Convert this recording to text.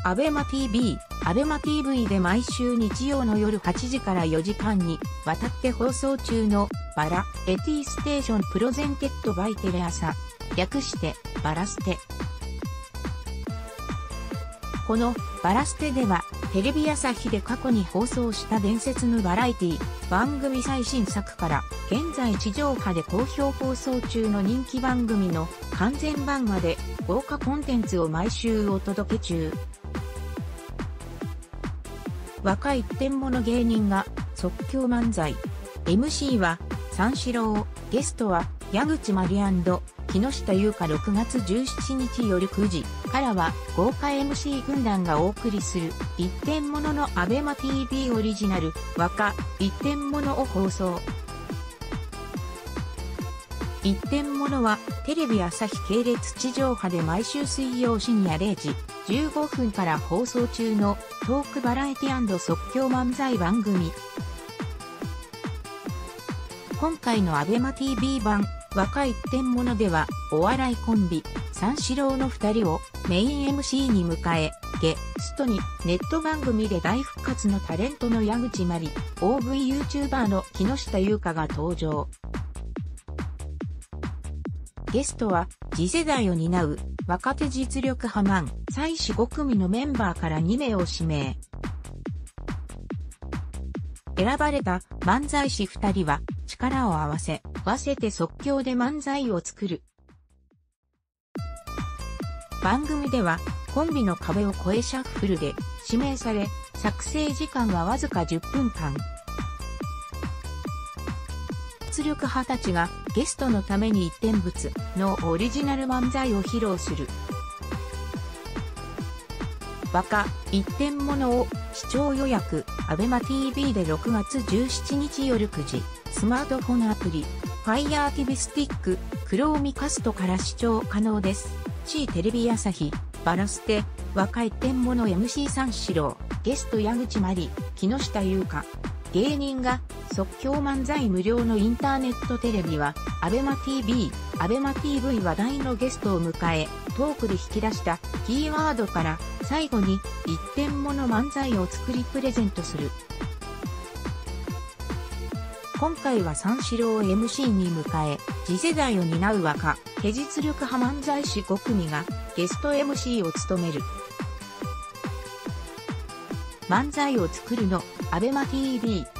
アベマ TV、アベマ TV で毎週日曜の夜8時から4時間にわたって放送中のバラエティステーションプレゼンテッドバイテレ朝、略してバラステ。このバラステではテレビ朝日で過去に放送した伝説のバラエティ番組最新作から現在地上波で好評放送中の人気番組の完全版まで豪華コンテンツを毎週お届け中。若い一点物芸人が即興漫才。MC は三四郎、ゲストは矢口真里&木下優香。6月17日夜9時からは豪華 MC 軍団がお送りする一点物のアベマ TV オリジナル若一点物を放送。一点物はテレビ朝日系列地上波で毎週水曜深夜0時15分から放送中のトークバラエティ&即興漫才番組。今回のアベマ TV 版若い一点物ではお笑いコンビ三四郎の2人をメイン MC に迎え、ゲストにネット番組で大復活のタレントの矢口真里、大食い YouTuber の木下優香が登場。ゲストは次世代を担う若手実力派漫才師5組のメンバーから2名を指名。選ばれた漫才師2人は力を合わせて即興で漫才を作る。番組ではコンビの壁を越えシャッフルで指名され、作成時間はわずか10分間。実力派たちがゲストのために一点物のオリジナル漫才を披露する。若一点物を視聴予約、アベマ TV で6月17日夜9時、スマートフォンアプリ、Fire TV スティック、クローミカストから視聴可能です。C テレビ朝日、バラステ、若一点物 MC 三四郎、ゲスト矢口真里、木下優香。芸人が即興漫才無料のインターネットテレビは、アベマ TV、アベマ TV 話題のゲストを迎え、トークで引き出したキーワードから最後に一点物漫才を作りプレゼントする。今回は三四郎を MC に迎え、次世代を担う若手実力派漫才師5組がゲスト MC を務める。漫才を作るの、アベマ TV。